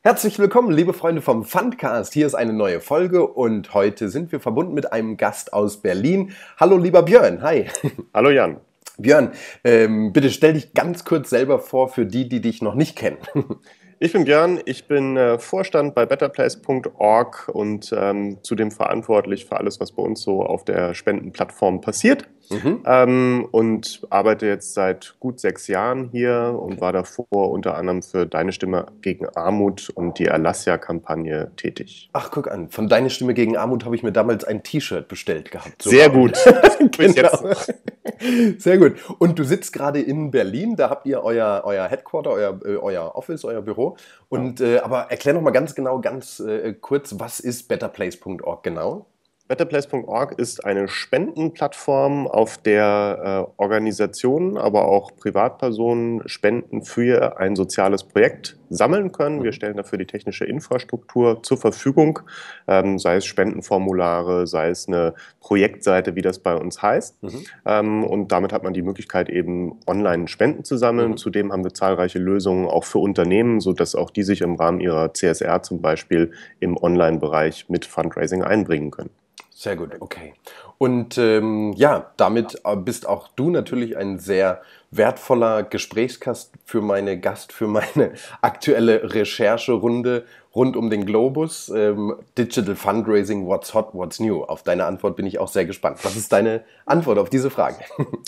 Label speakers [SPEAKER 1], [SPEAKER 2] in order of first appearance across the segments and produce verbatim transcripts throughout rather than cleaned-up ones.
[SPEAKER 1] Herzlich willkommen, liebe Freunde vom Fundcast. Hier ist eine neue Folge und heute sind wir verbunden mit einem Gast aus Berlin. Hallo, lieber Björn. Hi.
[SPEAKER 2] Hallo Jan.
[SPEAKER 1] Björn, ähm, bitte stell dich ganz kurz selber vor für die, die dich noch nicht kennen.
[SPEAKER 2] Ich bin Björn, ich bin äh, Vorstand bei better place punkt org und ähm, zudem verantwortlich für alles, was bei uns so auf der Spendenplattform passiert.
[SPEAKER 1] Mhm.
[SPEAKER 2] Ähm, und arbeite jetzt seit gut sechs Jahren hier und
[SPEAKER 1] Okay.
[SPEAKER 2] war davor unter anderem für Deine Stimme gegen Armut und die Alassia-Kampagne tätig.
[SPEAKER 1] Ach, guck an, von Deine Stimme gegen Armut habe ich mir damals ein T-Shirt bestellt gehabt.
[SPEAKER 2] Sehr
[SPEAKER 1] Sogar.
[SPEAKER 2] gut, das bis jetzt
[SPEAKER 1] Genau.
[SPEAKER 2] noch.
[SPEAKER 1] Sehr gut. Und du sitzt gerade in Berlin, da habt ihr euer, euer Headquarter, euer, äh, euer Office, euer Büro. Und, äh, aber erklär noch mal ganz genau, ganz äh, kurz, was ist better place punkt org genau?
[SPEAKER 2] better place punkt org ist eine Spendenplattform, auf der äh, Organisationen, aber auch Privatpersonen Spenden für ein soziales Projekt sammeln können. Wir stellen dafür die technische Infrastruktur zur Verfügung, ähm, sei es Spendenformulare, sei es eine Projektseite, wie das bei uns heißt.
[SPEAKER 1] Mhm.
[SPEAKER 2] Ähm, und damit hat man die Möglichkeit, eben online Spenden zu sammeln.
[SPEAKER 1] Mhm.
[SPEAKER 2] Zudem haben wir zahlreiche Lösungen auch für Unternehmen, sodass auch die sich im Rahmen ihrer C S R zum Beispiel im Online-Bereich mit Fundraising einbringen können.
[SPEAKER 1] Sehr gut, okay. Und ähm, ja, damit bist auch du natürlich ein sehr wertvoller Gesprächsgast für meine Gast, für meine aktuelle Rechercherunde rund um den Globus. Ähm, Digital Fundraising, what's hot, what's new? Auf deine Antwort bin ich auch sehr gespannt. Was ist deine Antwort auf diese Frage?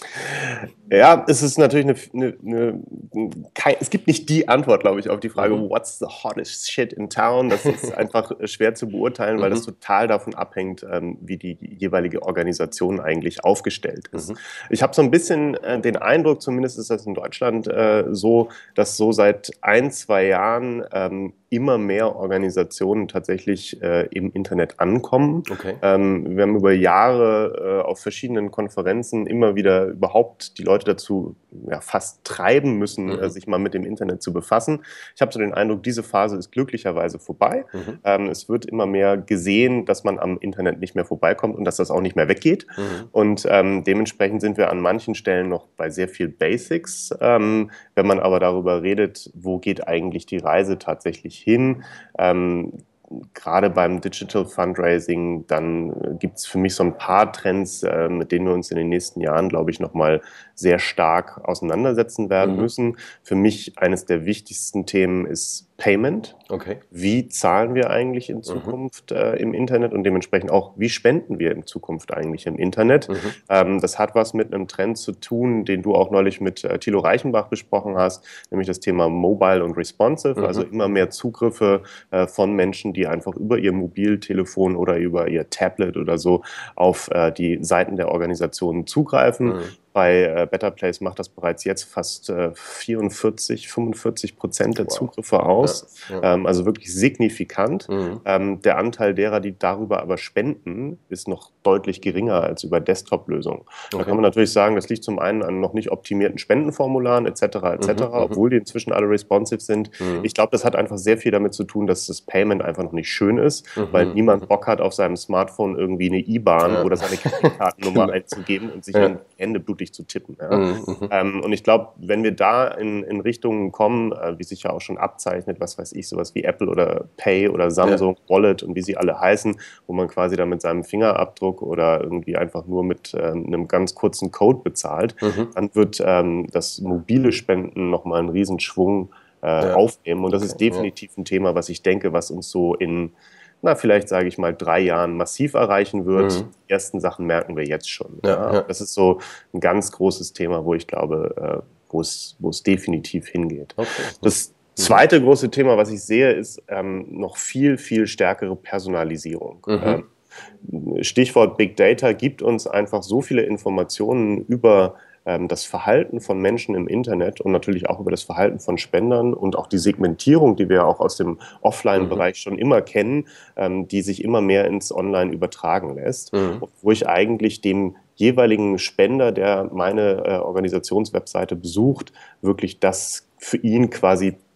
[SPEAKER 2] Ja, es ist natürlich eine, eine, eine kein, es gibt nicht die Antwort, glaube ich, auf die Frage,
[SPEAKER 1] Mhm.
[SPEAKER 2] what's the hottest shit in town? Das ist einfach schwer zu beurteilen, weil das
[SPEAKER 1] Mhm.
[SPEAKER 2] total davon abhängt, ähm, wie die jeweilige Organisation eigentlich aufgestellt ist.
[SPEAKER 1] Mhm.
[SPEAKER 2] Ich habe so ein bisschen äh, den Eindruck, zumindest ist das in Deutschland äh, so, dass so seit ein, zwei Jahren ähm, immer mehr Organisationen tatsächlich äh, im Internet ankommen.
[SPEAKER 1] Okay.
[SPEAKER 2] Ähm, wir haben über Jahre äh, auf verschiedenen Konferenzen immer wieder überhaupt die Leute dazu ja, fast treiben müssen,
[SPEAKER 1] Mhm.
[SPEAKER 2] äh, sich mal mit dem Internet zu befassen. Ich habe so den Eindruck, diese Phase ist glücklicherweise vorbei.
[SPEAKER 1] Mhm.
[SPEAKER 2] Ähm, es wird immer mehr gesehen, dass man am Internet nicht mehr vorbeikommt und dass das auch nicht mehr weggeht.
[SPEAKER 1] Mhm.
[SPEAKER 2] Und ähm, dementsprechend sind wir an manchen Stellen noch bei sehr viel Basics. Ähm, wenn man aber darüber redet, wo geht eigentlich die Reise tatsächlich hin, ähm, gerade beim Digital Fundraising, dann gibt es für mich so ein paar Trends, äh, mit denen wir uns in den nächsten Jahren, glaube ich, nochmal sehr stark auseinandersetzen werden
[SPEAKER 1] Mhm.
[SPEAKER 2] müssen. Für mich eines der wichtigsten Themen ist Payment.
[SPEAKER 1] Okay.
[SPEAKER 2] Wie zahlen wir eigentlich in
[SPEAKER 1] Mhm.
[SPEAKER 2] Zukunft äh, im Internet und dementsprechend auch, wie spenden wir in Zukunft eigentlich im Internet?
[SPEAKER 1] Mhm.
[SPEAKER 2] Ähm, das hat was mit einem Trend zu tun, den du auch neulich mit äh, Thilo Reichenbach besprochen hast, nämlich das Thema Mobile und Responsive,
[SPEAKER 1] Mhm.
[SPEAKER 2] also immer mehr Zugriffe äh, von Menschen, die einfach über ihr Mobiltelefon oder über ihr Tablet oder so auf äh, die Seiten der Organisationen zugreifen.
[SPEAKER 1] Mhm.
[SPEAKER 2] Bei äh, Better Place macht das bereits jetzt fast äh, vierundvierzig, fünfundvierzig Prozent der
[SPEAKER 1] Wow.
[SPEAKER 2] Zugriffe aus.
[SPEAKER 1] Ja, ja.
[SPEAKER 2] Ähm, also wirklich signifikant.
[SPEAKER 1] Mhm.
[SPEAKER 2] Ähm, der Anteil derer, die darüber aber spenden, ist noch deutlich geringer als über Desktop-Lösungen. Da
[SPEAKER 1] Okay.
[SPEAKER 2] kann man natürlich sagen, das liegt zum einen an noch nicht optimierten Spendenformularen et cetera et cetera,
[SPEAKER 1] Mhm.
[SPEAKER 2] obwohl die inzwischen alle responsive sind.
[SPEAKER 1] Mhm.
[SPEAKER 2] Ich glaube, das hat einfach sehr viel damit zu tun, dass das Payment einfach noch nicht schön ist,
[SPEAKER 1] Mhm.
[SPEAKER 2] weil niemand
[SPEAKER 1] Mhm.
[SPEAKER 2] Bock hat, auf seinem Smartphone irgendwie eine I B A N
[SPEAKER 1] Ja.
[SPEAKER 2] oder seine Kreditkartennummer
[SPEAKER 1] Genau.
[SPEAKER 2] einzugeben und sich
[SPEAKER 1] Ja.
[SPEAKER 2] in die Hände blutig zu tippen. Ja.
[SPEAKER 1] Mhm. Mhm.
[SPEAKER 2] Ähm, und ich glaube, wenn wir da in, in Richtungen kommen, äh, wie sich ja auch schon abzeichnet, was weiß ich, sowas wie Apple oder Pay oder Samsung,
[SPEAKER 1] Ja.
[SPEAKER 2] Wallet und wie sie alle heißen, wo man quasi dann mit seinem Fingerabdruck oder irgendwie einfach nur mit äh, einem ganz kurzen Code bezahlt,
[SPEAKER 1] Mhm.
[SPEAKER 2] dann wird ähm, das mobile Spenden nochmal einen Riesenschwung äh,
[SPEAKER 1] Ja.
[SPEAKER 2] aufnehmen. Und das
[SPEAKER 1] Okay.
[SPEAKER 2] ist definitiv ein Thema, was ich denke, was uns so in, na, vielleicht sage ich mal, drei Jahren massiv erreichen wird.
[SPEAKER 1] Mhm.
[SPEAKER 2] Die ersten Sachen merken wir jetzt schon.
[SPEAKER 1] Ja,
[SPEAKER 2] Ja.
[SPEAKER 1] ja.
[SPEAKER 2] Das ist so ein ganz großes Thema, wo ich glaube, äh, wo es, wo es definitiv hingeht.
[SPEAKER 1] Okay.
[SPEAKER 2] Das zweite große Thema, was ich sehe, ist ähm, noch viel, viel stärkere Personalisierung.
[SPEAKER 1] Mhm.
[SPEAKER 2] Ähm, Stichwort Big Data gibt uns einfach so viele Informationen über ähm, das Verhalten von Menschen im Internet und natürlich auch über das Verhalten von Spendern und auch die Segmentierung, die wir auch aus dem Offline-Bereich schon immer kennen, ähm, die sich immer mehr ins Online übertragen lässt.
[SPEAKER 1] Mhm.
[SPEAKER 2] Und wo ich eigentlich dem jeweiligen Spender, der meine äh, Organisationswebseite besucht, wirklich das für ihn quasi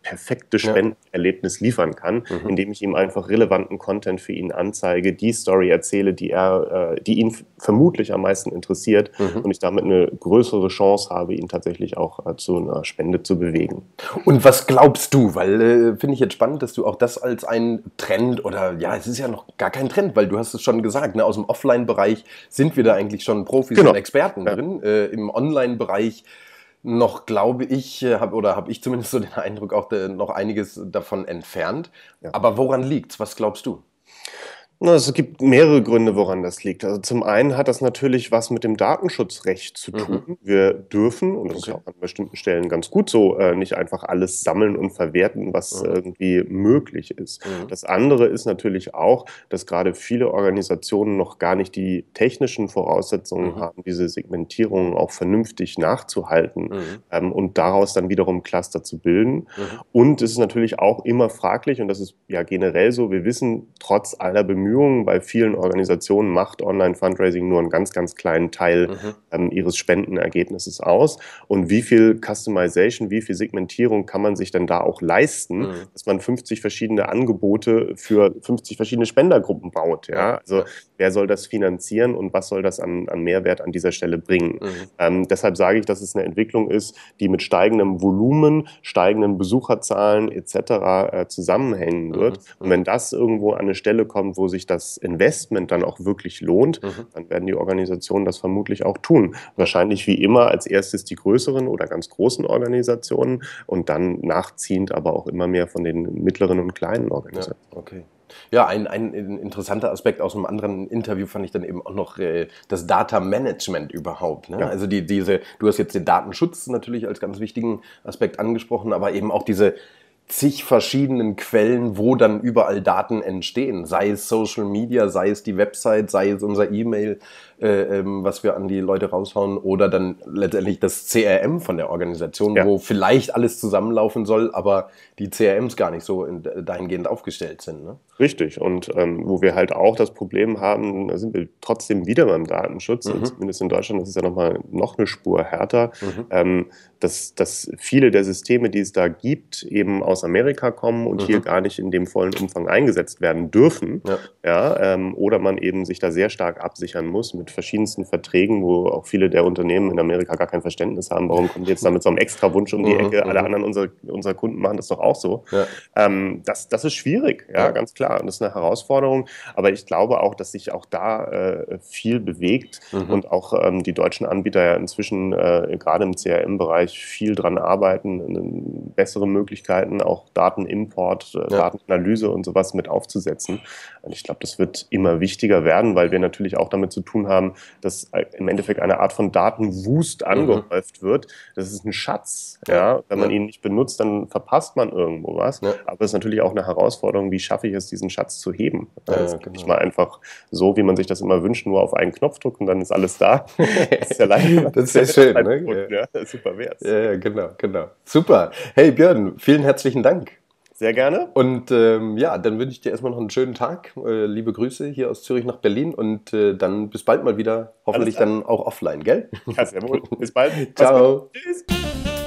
[SPEAKER 2] perfekte Spendenerlebnis liefern kann,
[SPEAKER 1] Mhm.
[SPEAKER 2] indem ich ihm einfach relevanten Content für ihn anzeige, die Story erzähle, die er, äh, die ihn vermutlich am meisten interessiert
[SPEAKER 1] Mhm.
[SPEAKER 2] und ich damit eine größere Chance habe, ihn tatsächlich auch äh, zu einer Spende zu bewegen.
[SPEAKER 1] Und was glaubst du? Weil äh, finde ich jetzt spannend, dass du auch das als ein Trend oder ja, es ist ja noch gar kein Trend, weil du hast es schon gesagt, ne, aus dem Offline-Bereich sind wir da eigentlich schon Profis
[SPEAKER 2] Genau.
[SPEAKER 1] und Experten
[SPEAKER 2] Ja.
[SPEAKER 1] drin. Äh, Im Online-Bereich noch, glaube ich, äh, hab, oder habe ich zumindest so den Eindruck, auch äh, noch einiges davon entfernt.
[SPEAKER 2] Ja.
[SPEAKER 1] Aber woran liegt's? Was glaubst du?
[SPEAKER 2] Na, es gibt mehrere Gründe, woran das liegt. Also zum einen hat das natürlich was mit dem Datenschutzrecht zu tun.
[SPEAKER 1] Mhm.
[SPEAKER 2] Wir dürfen, und das ist
[SPEAKER 1] Okay.
[SPEAKER 2] ja auch an bestimmten Stellen ganz gut so, äh, nicht einfach alles sammeln und verwerten, was
[SPEAKER 1] Mhm.
[SPEAKER 2] irgendwie möglich ist.
[SPEAKER 1] Mhm.
[SPEAKER 2] Das andere ist natürlich auch, dass gerade viele Organisationen noch gar nicht die technischen Voraussetzungen
[SPEAKER 1] Mhm.
[SPEAKER 2] haben, diese Segmentierung auch vernünftig nachzuhalten
[SPEAKER 1] Mhm.
[SPEAKER 2] ähm, und daraus dann wiederum Cluster zu bilden.
[SPEAKER 1] Mhm.
[SPEAKER 2] Und es ist natürlich auch immer fraglich, und das ist ja generell so, wir wissen trotz aller Bemühungen, bei vielen Organisationen macht Online-Fundraising nur einen ganz, ganz kleinen Teil
[SPEAKER 1] Mhm.
[SPEAKER 2] ähm, ihres Spendenergebnisses aus. Und wie viel Customization, wie viel Segmentierung kann man sich denn da auch leisten,
[SPEAKER 1] Mhm.
[SPEAKER 2] dass man fünfzig verschiedene Angebote für fünfzig verschiedene Spendergruppen baut? Ja?
[SPEAKER 1] Ja.
[SPEAKER 2] Also
[SPEAKER 1] Ja.
[SPEAKER 2] wer soll das finanzieren und was soll das an, an Mehrwert an dieser Stelle bringen?
[SPEAKER 1] Mhm.
[SPEAKER 2] Ähm, deshalb sage ich, dass es eine Entwicklung ist, die mit steigendem Volumen, steigenden Besucherzahlen et cetera äh, zusammenhängen wird.
[SPEAKER 1] Mhm.
[SPEAKER 2] Und wenn das irgendwo an eine Stelle kommt, wo sich das Investment dann auch wirklich lohnt,
[SPEAKER 1] Mhm.
[SPEAKER 2] dann werden die Organisationen das vermutlich auch tun. Wahrscheinlich wie immer als erstes die größeren oder ganz großen Organisationen und dann nachziehend aber auch immer mehr von den mittleren und kleinen
[SPEAKER 1] Ja,
[SPEAKER 2] Organisationen.
[SPEAKER 1] okay. Ja, ein, ein interessanter Aspekt aus einem anderen Interview fand ich dann eben auch noch äh, das Data Management überhaupt. Ne?
[SPEAKER 2] Ja.
[SPEAKER 1] Also die, diese, du hast jetzt den Datenschutz natürlich als ganz wichtigen Aspekt angesprochen, aber eben auch diese zig verschiedenen Quellen, wo dann überall Daten entstehen. Sei es Social Media, sei es die Website, sei es unser E-Mail, äh, ähm, was wir an die Leute raushauen, oder dann letztendlich das C R M von der Organisation,
[SPEAKER 2] Ja.
[SPEAKER 1] wo vielleicht alles zusammenlaufen soll, aber die C R Ms gar nicht so in, dahingehend aufgestellt sind. Ne?
[SPEAKER 2] Richtig. Und ähm, wo wir halt auch das Problem haben, da sind wir trotzdem wieder beim Datenschutz,
[SPEAKER 1] Mhm.
[SPEAKER 2] zumindest in Deutschland, das ist ja nochmal noch eine Spur härter,
[SPEAKER 1] Mhm.
[SPEAKER 2] ähm, dass, dass viele der Systeme, die es da gibt, eben aus Amerika kommen und
[SPEAKER 1] Mhm.
[SPEAKER 2] hier gar nicht in dem vollen Umfang eingesetzt werden dürfen.
[SPEAKER 1] Ja.
[SPEAKER 2] Ja, ähm, oder man eben sich da sehr stark absichern muss mit verschiedensten Verträgen, wo auch viele der Unternehmen in Amerika gar kein Verständnis haben, warum kommen die jetzt da mit so einem Extrawunsch um die
[SPEAKER 1] Mhm.
[SPEAKER 2] Ecke, alle
[SPEAKER 1] Mhm.
[SPEAKER 2] anderen unserer, unserer Kunden machen das doch auch so.
[SPEAKER 1] Ja.
[SPEAKER 2] Ähm, das, das ist schwierig, ja,
[SPEAKER 1] Ja.
[SPEAKER 2] ganz klar. Und das ist eine Herausforderung. Aber ich glaube auch, dass sich auch da äh, viel bewegt
[SPEAKER 1] Mhm.
[SPEAKER 2] und auch ähm, die deutschen Anbieter ja inzwischen äh, gerade im C R M-Bereich viel dran arbeiten, äh, bessere Möglichkeiten, auch Datenimport, äh,
[SPEAKER 1] Ja.
[SPEAKER 2] Datenanalyse und sowas mit aufzusetzen. Und ich glaube, das wird immer wichtiger werden, weil wir natürlich auch damit zu tun haben, dass äh, im Endeffekt eine Art von Datenwust angehäuft wird. Das ist ein Schatz. Ja.
[SPEAKER 1] Ja.
[SPEAKER 2] Wenn man
[SPEAKER 1] Ja.
[SPEAKER 2] ihn nicht benutzt, dann verpasst man irgendwo was.
[SPEAKER 1] Ja.
[SPEAKER 2] Aber es ist natürlich auch eine Herausforderung, wie schaffe ich es, diesen Schatz zu heben.
[SPEAKER 1] Ja,
[SPEAKER 2] Es
[SPEAKER 1] ja,
[SPEAKER 2] geht
[SPEAKER 1] genau.
[SPEAKER 2] nicht mal einfach so, wie man sich das immer wünscht, nur auf einen Knopf drücken und dann ist alles da. Das ist ja leider.
[SPEAKER 1] Das ist ja schön, ne?
[SPEAKER 2] Gut, ja. Super wär's.
[SPEAKER 1] Ja, ja, genau, genau. Super. Hey Björn, vielen herzlichen Dank.
[SPEAKER 2] Sehr gerne.
[SPEAKER 1] Und ähm, ja, dann wünsche ich dir erstmal noch einen schönen Tag. Äh, liebe Grüße hier aus Zürich nach Berlin und äh, dann bis bald mal wieder. Hoffentlich
[SPEAKER 2] klar.
[SPEAKER 1] dann auch offline, gell?
[SPEAKER 2] Ja, sehr wohl. Bis bald. Mach's
[SPEAKER 1] Ciao.
[SPEAKER 2] gut. Tschüss.